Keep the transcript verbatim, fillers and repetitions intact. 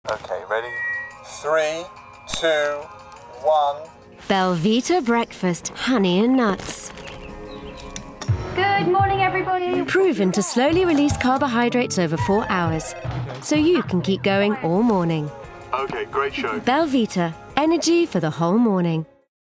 Okay, ready? Three, two, one. Belvita breakfast, honey and nuts. Good morning, everybody. Proven to slowly release carbohydrates over four hours, so you can keep going all morning. Okay, great show. Belvita, energy for the whole morning.